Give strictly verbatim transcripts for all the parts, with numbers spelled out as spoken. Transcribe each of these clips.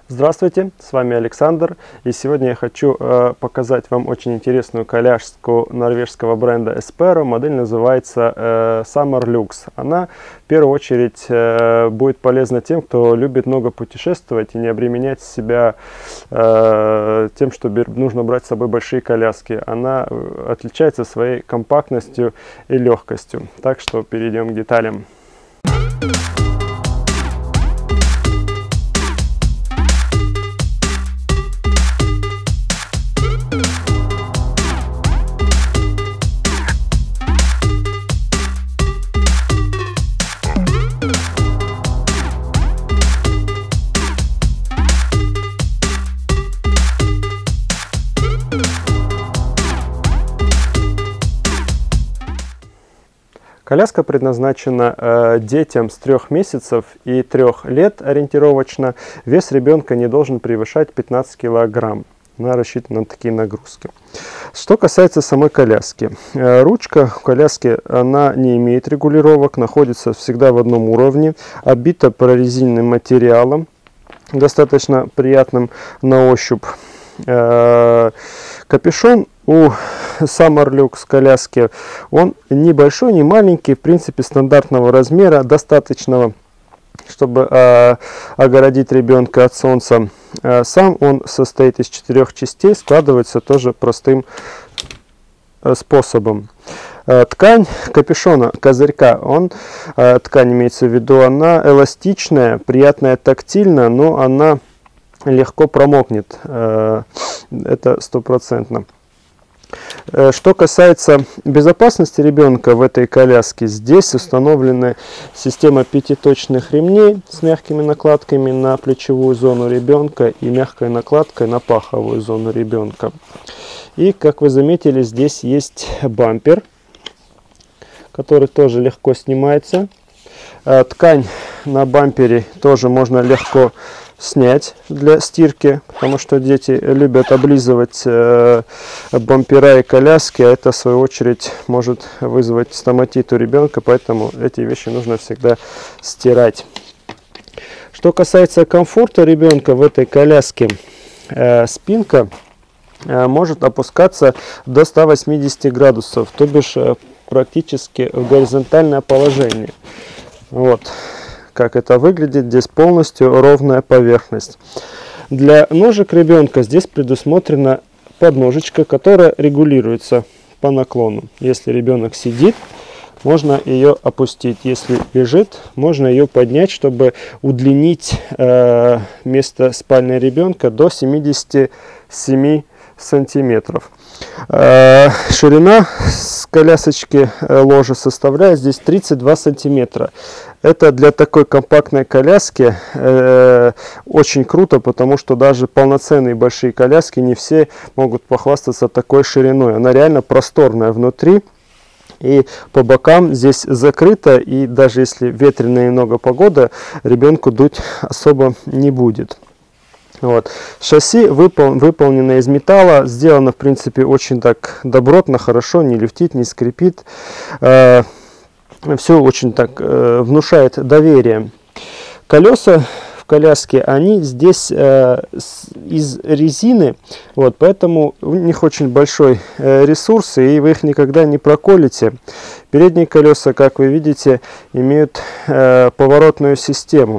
Здравствуйте, с вами Александр, и сегодня я хочу э, показать вам очень интересную коляску норвежского бренда Espero. Модель называется э, Summer Lux. Она в первую очередь э, будет полезна тем, кто любит много путешествовать и не обременять себя э, тем, что нужно брать с собой большие коляски. Она отличается своей компактностью и легкостью. Так что перейдем к деталям. Коляска предназначена э, детям с трех месяцев и трех лет ориентировочно. Вес ребенка не должен превышать пятнадцать килограмм. Она рассчитана на такие нагрузки. Что касается самой коляски. Э, ручка в коляске она не имеет регулировок, находится всегда в одном уровне, обита прорезиненным материалом, достаточно приятным на ощупь. Э, капюшон у Summer Lux коляски, он небольшой, не маленький, в принципе стандартного размера, достаточного, чтобы э, огородить ребенка от солнца. Э, сам он состоит из четырех частей, складывается тоже простым э, способом. Э, ткань капюшона, козырька, он, э, ткань имеется в виду, она эластичная, приятная тактильно, но она легко промокнет, э, это стопроцентно. Что касается безопасности ребенка в этой коляске, здесь установлена система пятиточных ремней с мягкими накладками на плечевую зону ребенка и мягкой накладкой на паховую зону ребенка. И, как вы заметили, здесь есть бампер, который тоже легко снимается. Ткань на бампере тоже можно легко снять для стирки, потому что дети любят облизывать э, бампера и коляски, а это в свою очередь может вызвать стоматит у ребенка, поэтому эти вещи нужно всегда стирать. Что касается комфорта ребенка в этой коляске, э, спинка э, может опускаться до ста восьмидесяти градусов, то бишь э, практически в горизонтальное положение. Вот как это выглядит. Здесь полностью ровная поверхность. Для ножек ребенка здесь предусмотрена подножечка, которая регулируется по наклону. Если ребенок сидит, можно ее опустить. Если лежит, можно ее поднять, чтобы удлинить э, место спальни ребенка до семидесяти семи сантиметров. Э, ширина с колясочки э, ложа составляет здесь тридцать два сантиметра. Это для такой компактной коляски э, очень круто, потому что даже полноценные большие коляски не все могут похвастаться такой шириной. Она реально просторная внутри. И по бокам здесь закрыто, и даже если ветреная немного погода, ребенку дуть особо не будет. Вот. Шасси выпол выполнено из металла, сделано в принципе очень так добротно, хорошо, не люфтит, не скрипит. Э, все очень так э, внушает доверие. Колеса в коляске, они здесь э, с, из резины, вот, поэтому у них очень большой э, ресурс, и вы их никогда не проколите. Передние колеса, как вы видите, имеют э, поворотную систему,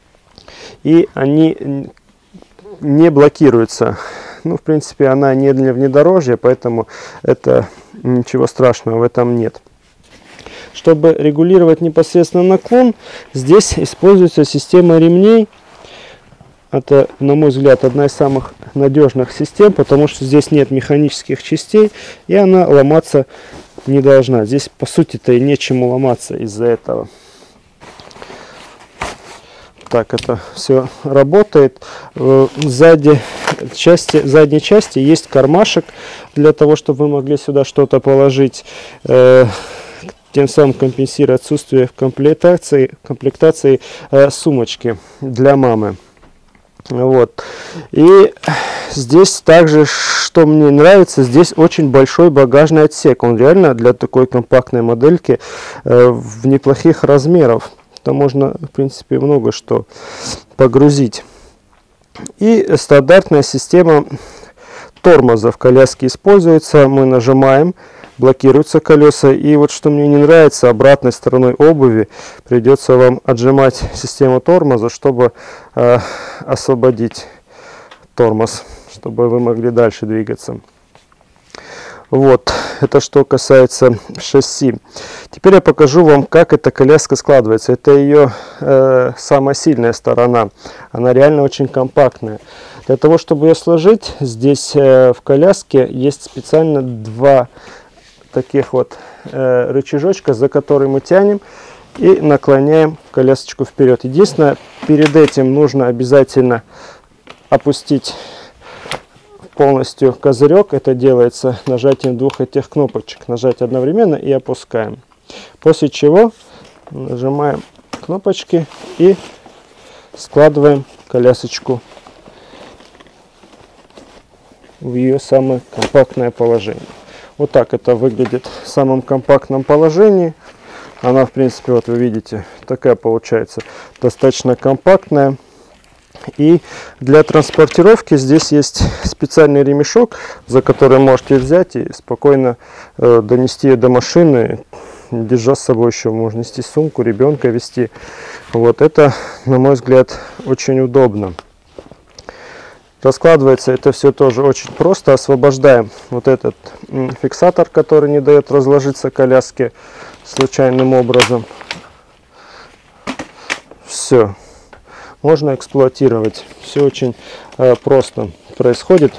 и они не блокируются. Ну, в принципе, она не для внедорожья, поэтому это ничего страшного в этом нет. Чтобы регулировать непосредственно наклон, здесь используется система ремней. Это, на мой взгляд, одна из самых надежных систем, потому что здесь нет механических частей, и она ломаться не должна. Здесь, по сути-то, и нечему ломаться из-за этого. Так это все работает. Сзади части, задней части есть кармашек для того, чтобы вы могли сюда что-то положить, э, тем самым компенсируя отсутствие в комплектации, комплектации э, сумочки для мамы. Вот. И здесь также, что мне нравится, здесь очень большой багажный отсек. Он реально для такой компактной модельки э, в неплохих размеров. Там можно, в принципе, много что погрузить. И стандартная система тормоза в коляске используется. Мы нажимаем, блокируются колеса. И вот что мне не нравится, обратной стороной обуви придется вам отжимать систему тормоза, чтобы э, освободить тормоз, чтобы вы могли дальше двигаться. Вот, это что касается шасси. Теперь я покажу вам, как эта коляска складывается. Это ее э, самая сильная сторона. Она реально очень компактная. Для того, чтобы ее сложить, здесь э, в коляске есть специально два таких вот э, рычажочка, за которые мы тянем и наклоняем колясочку вперед. Единственное, перед этим нужно обязательно опустить полностью козырек. Это делается нажатием двух этих кнопочек. Нажать одновременно и опускаем. После чего нажимаем кнопочки и складываем колясочку в ее самое компактное положение. Вот так это выглядит в самом компактном положении. Она, в принципе, вот вы видите, такая получается, достаточно компактная. И для транспортировки здесь есть специальный ремешок, за который можете взять и спокойно э, донести ее до машины, держа с собой еще. Можно нести сумку, ребенка вести. Вот это, на мой взгляд, очень удобно. Раскладывается это все тоже очень просто. Освобождаем вот этот фиксатор, который не дает разложиться коляске случайным образом. Все. Можно эксплуатировать. Все очень э, просто происходит.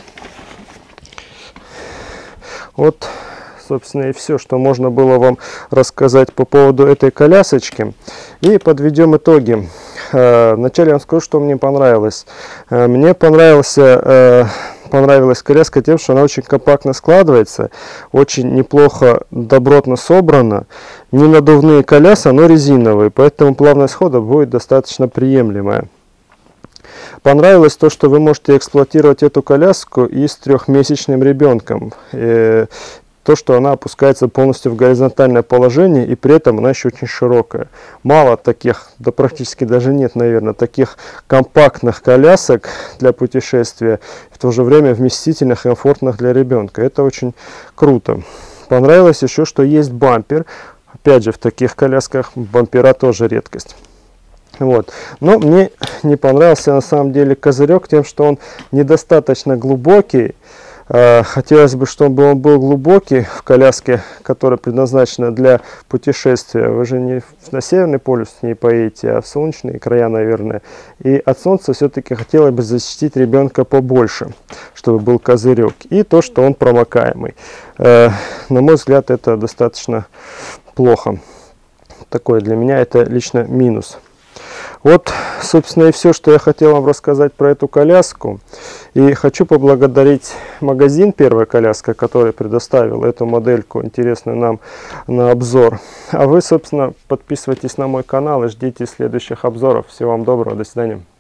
Вот, собственно, и все, что можно было вам рассказать по поводу этой колясочки. И подведем итоги. Э, вначале я вам скажу, что мне понравилось. Э, мне понравился... Э, Понравилась коляска тем, что она очень компактно складывается, очень неплохо, добротно собрана. Не надувные колеса, но резиновые, поэтому плавность хода будет достаточно приемлемая. Понравилось то, что вы можете эксплуатировать эту коляску и с трехмесячным ребенком. И то, что она опускается полностью в горизонтальное положение, и при этом она еще очень широкая. Мало таких, да практически даже нет, наверное, таких компактных колясок для путешествия, в то же время вместительных и комфортных для ребенка. Это очень круто. Понравилось еще, что есть бампер. Опять же, в таких колясках бампера тоже редкость. Вот. Но мне не понравился на самом деле козырек тем, что он недостаточно глубокий. Хотелось бы, чтобы он был глубокий в коляске, которая предназначена для путешествия. Вы же не на Северный полюс не поедете, а в солнечные края, наверное. И от солнца все-таки хотелось бы защитить ребенка побольше, чтобы был козырек. И то, что он промокаемый. На мой взгляд, это достаточно плохо. Такое для меня это лично минус. Вот, собственно, и все, что я хотел вам рассказать про эту коляску. И хочу поблагодарить магазин «Первая коляска», который предоставил эту модельку, интересную нам на обзор. А вы, собственно, подписывайтесь на мой канал и ждите следующих обзоров. Всего вам доброго, до свидания.